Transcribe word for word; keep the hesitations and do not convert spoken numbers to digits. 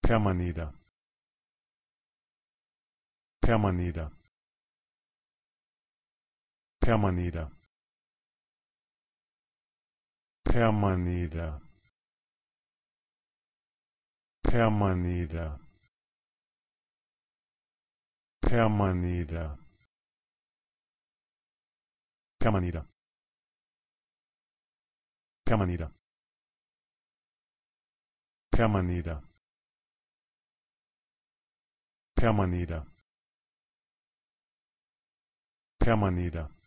Permaneder. Permaneder. Permaneder. Permaneder. Permaneder. Permaneder. Permaneder. Permaneder. Permaneder. Permaneder. Permaneder.